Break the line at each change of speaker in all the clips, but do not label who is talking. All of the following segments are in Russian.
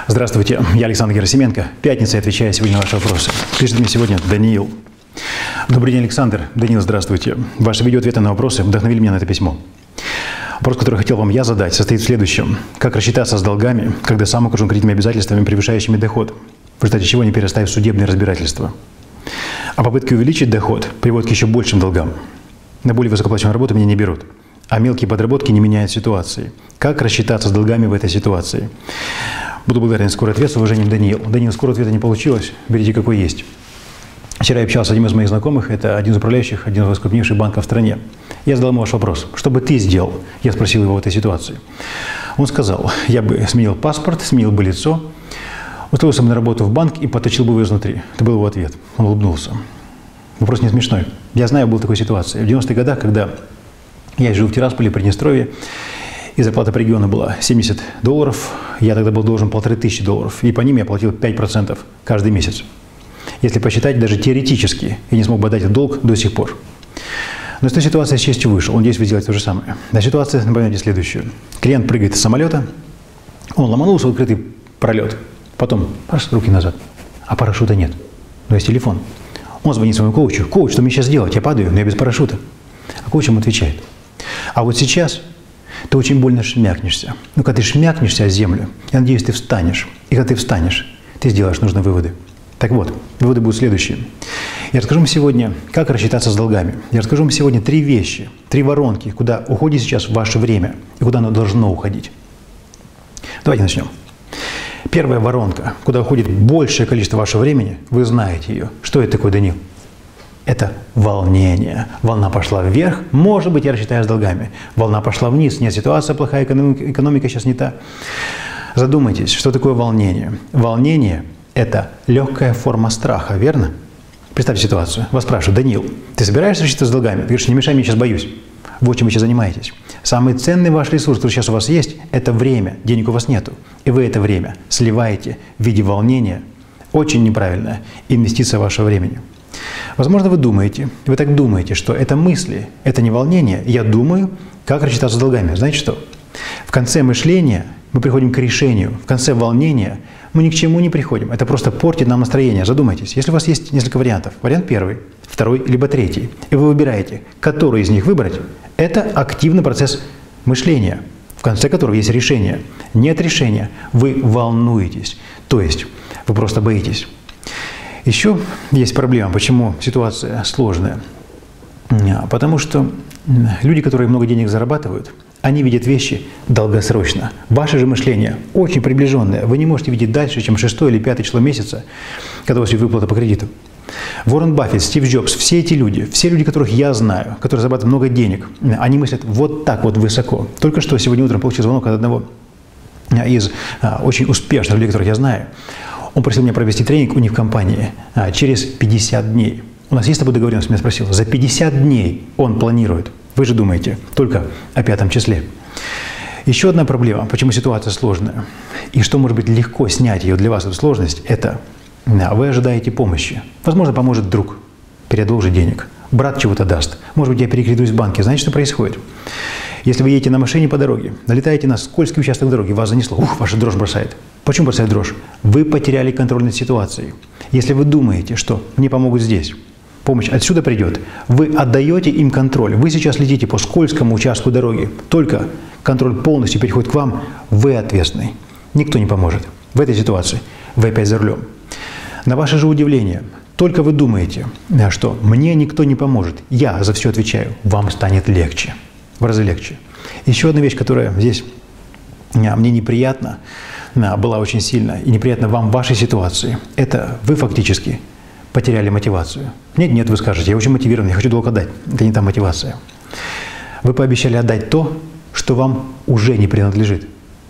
Здравствуйте, я Александр Герасименко. Пятница, я отвечаю сегодня на ваши вопросы. Пишет мне сегодня Даниил. Добрый день, Александр. Даниил, здравствуйте. Ваши видеоответы на вопросы вдохновили меня на это письмо. Вопрос, который хотел вам я задать, состоит в следующем. Как рассчитаться с долгами, когда сам окружен кредитными обязательствами, превышающими доход, в результате чего не перерастая в судебные разбирательства? А попытки увеличить доход приводят к еще большим долгам. На более высокооплачиваемую работу меня не берут, а мелкие подработки не меняют ситуации. Как рассчитаться с долгами в этой ситуации? Буду благодарен за скорый ответ с уважением, Даниил. Даниил, скорого ответа не получилось, берите какой есть. Вчера я общался с одним из моих знакомых, это один из управляющих, один из крупнейших банков в стране. Я задал ему ваш вопрос, что бы ты сделал? Я спросил его в этой ситуации. Он сказал, я бы сменил паспорт, сменил бы лицо, устроился бы на работу в банк и поточил бы его изнутри. Это был его ответ. Он улыбнулся. Вопрос не смешной. Я знаю, был в такой ситуации. В 90-х годах, когда я жил в Тирасполе, Приднестровье, и зарплата по региону была $70, я тогда был должен $1500, и по ним я платил 5% каждый месяц. Если посчитать, даже теоретически я не смог бы отдать долг до сих пор. Но из той ситуации с честью вышел. Он, надеюсь, вы сделаете то же самое. На ситуация, напоминайте, следующую. Клиент прыгает из самолета, он ломанулся в открытый пролет, потом раз, руки назад, а парашюта нет, но есть телефон. Он звонит своему коучу. Коуч, что мне сейчас делать? Я падаю, но я без парашюта. А коуч ему отвечает. А вот сейчас ты очень больно шмякнешься. Ну, когда ты шмякнешься о землю, я надеюсь, ты встанешь. И когда ты встанешь, ты сделаешь нужные выводы. Так вот, выводы будут следующие. Я расскажу вам сегодня, как рассчитаться с долгами. Я расскажу вам сегодня 3 вещи, 3 воронки, куда уходит сейчас ваше время и куда оно должно уходить. Давайте начнем. Первая воронка, куда уходит большее количество вашего времени, вы знаете ее. Что это такое, Данил? Это волнение. Волна пошла вверх, может быть, я рассчитаю с долгами. Волна пошла вниз, нет, ситуация плохая, экономика сейчас не та. Задумайтесь, что такое волнение. Волнение – это легкая форма страха, верно? Представьте ситуацию. Вас спрашивают, Данил, ты собираешься рассчитывать с долгами? Ты говоришь, не мешай, мне сейчас боюсь. Вот чем вы сейчас занимаетесь. Самый ценный ваш ресурс, который сейчас у вас есть, это время. Денег у вас нету. И вы это время сливаете в виде волнения. Очень неправильная инвестиция вашего времени. Возможно, вы так думаете, что это мысли, это не волнение. Я думаю, как рассчитаться с долгами. Знаете что? В конце мышления мы приходим к решению. В конце волнения мы ни к чему не приходим. Это просто портит нам настроение. Задумайтесь. Если у вас есть несколько вариантов, вариант первый, второй, либо третий, и вы выбираете, который из них выбрать, это активный процесс мышления, в конце которого есть решение. Нет решения, вы волнуетесь. То есть вы просто боитесь. Еще есть проблема, почему ситуация сложная. Потому что люди, которые много денег зарабатывают, они видят вещи долгосрочно. Ваше же мышление очень приближенное. Вы не можете видеть дальше, чем 6 или 5 число месяца, когда у вас есть выплата по кредиту. Уоррен Баффет, Стив Джобс, все эти люди, которых я знаю, которые зарабатывают много денег, они мыслят вот так вот высоко. Только что сегодня утром получил звонок от одного из очень успешных людей, которых я знаю. Он просил меня провести тренинг у них в компании через 50 дней. У нас есть с тобой договоренность? Меня спросил. За 50 дней он планирует. Вы же думаете только о 5 числе. Еще одна проблема, почему ситуация сложная, и что может быть легко снять ее для вас, эту сложность, это вы ожидаете помощи. Возможно, поможет друг, переодолжит денег, брат чего-то даст. Может быть, я перекредуюсь в банке. Знаете, что происходит? Если вы едете на машине по дороге, налетаете на скользкий участок дороги, вас занесло, ваша дрожь бросает. Почему бросает дрожь? Вы потеряли контроль над ситуацией. Если вы думаете, что мне помогут здесь, помощь отсюда придет, вы отдаете им контроль. Вы сейчас летите по скользкому участку дороги, только контроль полностью переходит к вам, вы ответственный. Никто не поможет. В этой ситуации вы опять за рулем. На ваше же удивление, только вы думаете, что мне никто не поможет, я за все отвечаю, вам станет легче, в разы легче. Еще одна вещь, которая здесь мне неприятна, была очень сильно, и неприятно вам в вашей ситуации, это вы фактически потеряли мотивацию. Нет, вы скажете, я очень мотивирован, я хочу долг отдать. Это не та мотивация. Вы пообещали отдать то, что вам уже не принадлежит.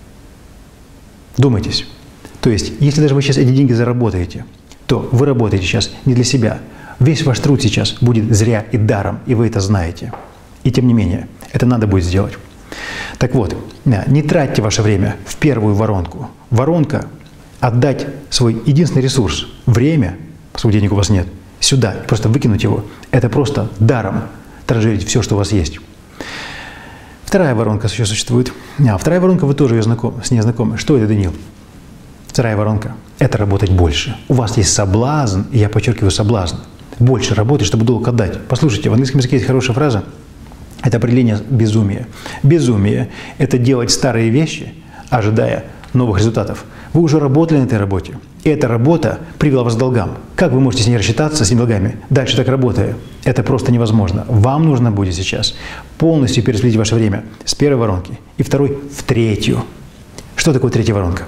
Думайтесь. То есть, если даже вы сейчас эти деньги заработаете, то вы работаете сейчас не для себя. Весь ваш труд сейчас будет зря и даром, и вы это знаете. И тем не менее, это надо будет сделать. Так вот, не тратьте ваше время в первую воронку. Воронка – отдать свой единственный ресурс – время, поскольку денег у вас нет, сюда, просто выкинуть его – это просто даром транжирить все, что у вас есть. Вторая воронка еще существует. Вторая воронка, вы тоже с ней знакомы. Что это, Даниил? Вторая воронка – это работать больше. У вас есть соблазн, и я подчеркиваю соблазн, больше работать, чтобы долг отдать. Послушайте, в английском языке есть хорошая фраза, это определение безумия. Безумие – это делать старые вещи, ожидая новых результатов. Вы уже работали на этой работе, и эта работа привела вас к долгам. Как вы можете с ней рассчитаться, с этими долгами, дальше так работая? Это просто невозможно. Вам нужно будет сейчас полностью перераспределить ваше время с первой воронки и второй в третью. Что такое третья воронка?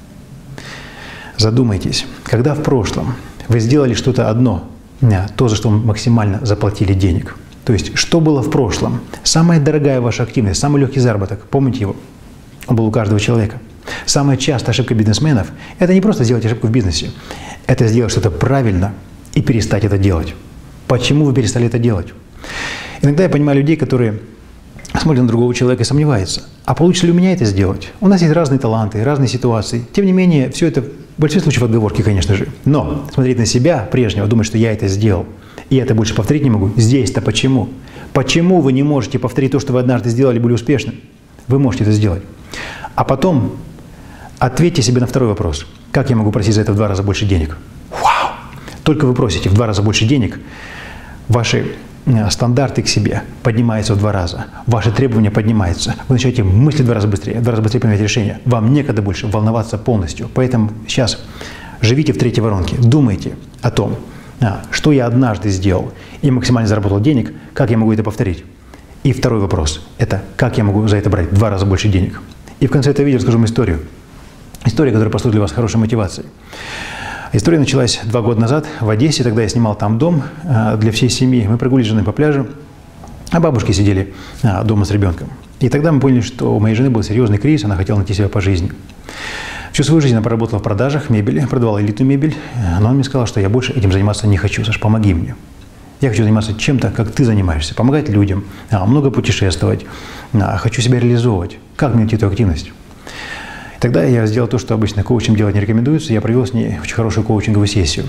Задумайтесь, когда в прошлом вы сделали что-то одно, то, за что вы максимально заплатили денег. То есть, что было в прошлом? Самая дорогая ваша активность, самый легкий заработок, помните его? Он был у каждого человека. Самая частая ошибка бизнесменов – это не просто сделать ошибку в бизнесе, это сделать что-то правильно и перестать это делать. Почему вы перестали это делать? Иногда я понимаю людей, которые смотрят на другого человека и сомневаются, а получится ли у меня это сделать? У нас есть разные таланты, разные ситуации. Тем не менее, все это в большинстве случаев отговорки, конечно же. Но смотреть на себя прежнего, думать, что я это сделал, и я это больше повторить не могу, здесь-то почему? Почему вы не можете повторить то, что вы однажды сделали, были успешны? Вы можете это сделать. А потом ответьте себе на второй вопрос. Как я могу просить за это в 2 раза больше денег? Вау! Только вы просите в 2 раза больше денег, ваши стандарты к себе поднимаются в 2 раза, ваши требования поднимаются, вы начинаете мыслить в 2 раза быстрее принимать решения, вам некогда больше волноваться полностью. Поэтому сейчас живите в третьей воронке, думайте о том, что я однажды сделал и максимально заработал денег, как я могу это повторить. И второй вопрос – это как я могу за это брать в 2 раза больше денег. И в конце этого видео расскажу вам историю. История, которая послужит для вас хорошей мотивацией. История началась 2 года назад в Одессе. Тогда я снимал там дом для всей семьи. Мы прогулялись с женой по пляжу, а бабушки сидели дома с ребенком. И тогда мы поняли, что у моей жены был серьезный кризис, она хотела найти себя по жизни. Всю свою жизнь она проработала в продажах мебели, продавала элитную мебель, но она мне сказала, что я больше этим заниматься не хочу. Саш, помоги мне. Я хочу заниматься чем-то, как ты занимаешься, помогать людям, много путешествовать, хочу себя реализовывать. Как мне найти эту активность? Тогда я сделал то, что обычно коучем делать не рекомендуется. Я провел с ней очень хорошую коучинговую сессию.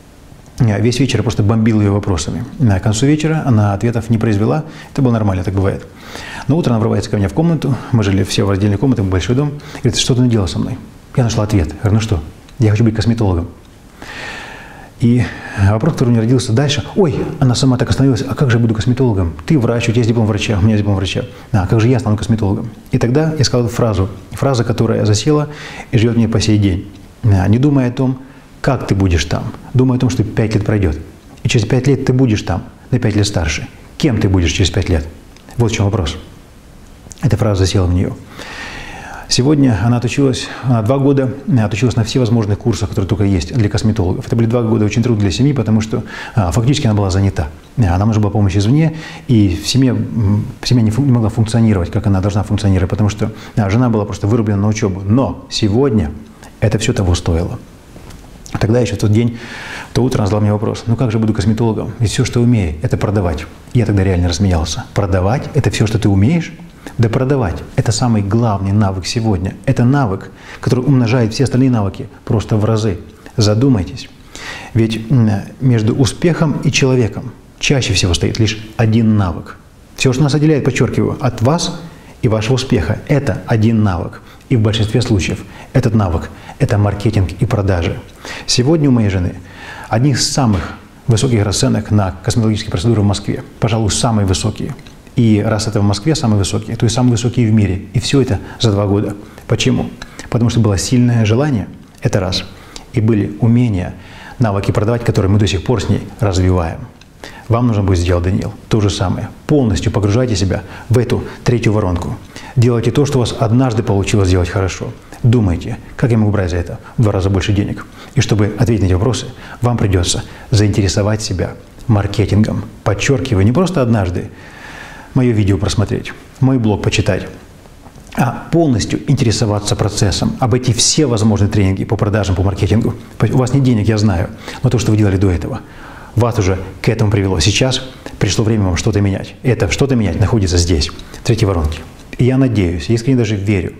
Весь вечер я просто бомбил ее вопросами. К концу вечера она ответов не произвела. Это было нормально, так бывает. Но утром она врывается ко мне в комнату. Мы жили все в отдельной комнате, большой дом. Говорит, что ты наделал со мной? Я нашла ответ. Я говорю, ну что? Я хочу быть косметологом. И вопрос, который у меня родился дальше. Ой, она сама так остановилась. А как же я буду косметологом? Ты врач, у тебя есть диплом врача, у меня есть диплом врача. А как же я стану косметологом? И тогда я сказал эту фразу. Фраза, которая засела и живет мне по сей день. Не думай о том, как ты будешь там. Думай о том, что 5 лет пройдет. И через 5 лет ты будешь там, на 5 лет старше. Кем ты будешь через 5 лет? Вот в чем вопрос. Эта фраза засела в нее. Сегодня она отучилась, 2 года отучилась на всевозможных курсах, которые только есть для косметологов. Это были 2 года очень трудные для семьи, потому что фактически она была занята. Нам нужна была помощь извне, и семья не могла функционировать, как она должна функционировать, потому что жена была просто вырублена на учебу. Но сегодня это все того стоило. Тогда еще в тот день, в то утро она задала мне вопрос, ну как же буду косметологом? Ведь все, что умею, это продавать. Я тогда реально рассмеялся. Продавать – это все, что ты умеешь? Да продавать – это самый главный навык сегодня. Это навык, который умножает все остальные навыки просто в разы. Задумайтесь. Ведь между успехом и человеком чаще всего стоит лишь один навык. Все, что нас отделяет, подчеркиваю, от вас и вашего успеха – это один навык. И в большинстве случаев этот навык – это маркетинг и продажи. Сегодня у моей жены одни из самых высоких расценок на косметологические процедуры в Москве. Пожалуй, самые высокие. И раз это в Москве самые высокие, то и самые высокие в мире. И все это за 2 года. Почему? Потому что было сильное желание, это раз. И были умения, навыки продавать, которые мы до сих пор с ней развиваем. Вам нужно будет сделать, Даниил, то же самое. Полностью погружайте себя в эту третью воронку. Делайте то, что у вас однажды получилось сделать хорошо. Думайте, как я могу брать за это в 2 раза больше денег. И чтобы ответить на эти вопросы, вам придется заинтересовать себя маркетингом. Подчеркиваю, не просто однажды мое видео просмотреть, мой блог почитать, а полностью интересоваться процессом, обойти все возможные тренинги по продажам, по маркетингу. У вас нет денег, я знаю, но то, что вы делали до этого, вас уже к этому привело. Сейчас пришло время вам что-то менять. Это что-то менять находится здесь, в третьей воронке. И я надеюсь, искренне даже верю,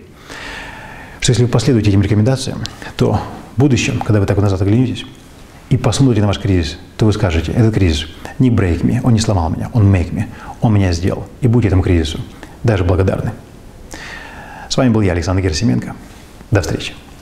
что если вы последуете этим рекомендациям, то в будущем, когда вы так вот назад оглянетесь и посмотрите на ваш кризис, то вы скажете, этот кризис не break me, он не сломал меня, он make me, он меня сделал. И будьте этому кризису даже благодарны. С вами был я, Александр Герасименко. До встречи.